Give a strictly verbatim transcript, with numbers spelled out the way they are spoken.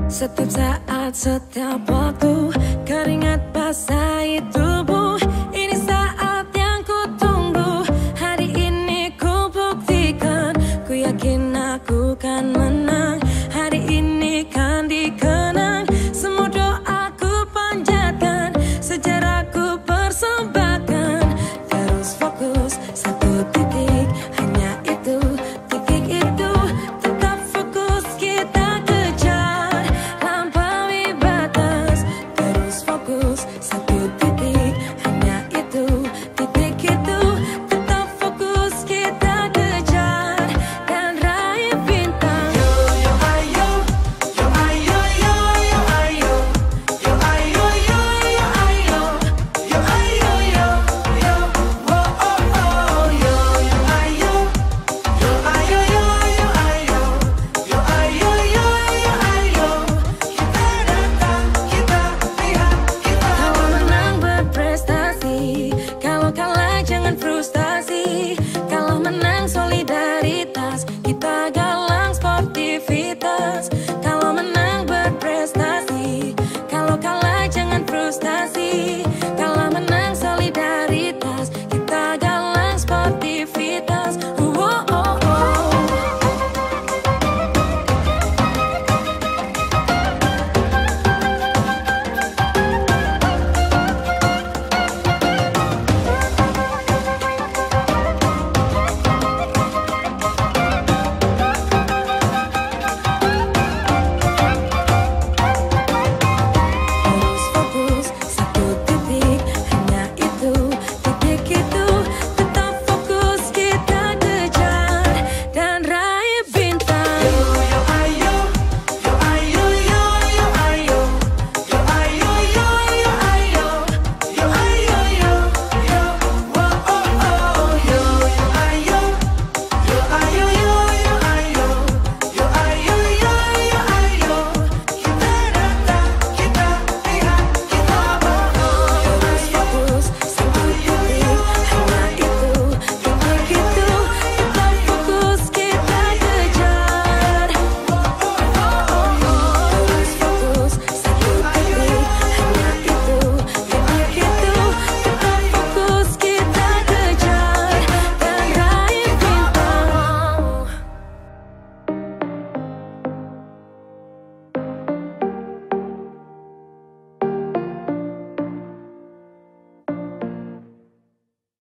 Setiap saat, setiap waktu, keringat basahi tubuh. Ini saat yang ku tunggu. Hari ini ku buktikan, ku yakin aku kan menang. Hari ini kan dikenang, semua doaku panjatkan, sejarahku persembahkan. Terus fokus, satu titik, hanya itu, titik itu. Tetap fokus, kita kejar, lampaui batas. Terus fokus, satu titik, hanya itu, titik itu. Tetap fokus, kita kejar, dan raih bintang. Yo yo ayo, yo ayo yo yo ayo, yo ayo yo yo ayo, yo ayo yo yo, oh oh oh. Yo yo ayo, yo ayo yo yo ayo, yo ayo yo yo ayo. Kita datang, kita lihat, kita. Kalau menang berprestasi, kalau kalah jangan frustasi. Kalau menang solidaritas, kita galang sportivitas. Kalau menang berprestasi, kalau kalah jangan frustasi.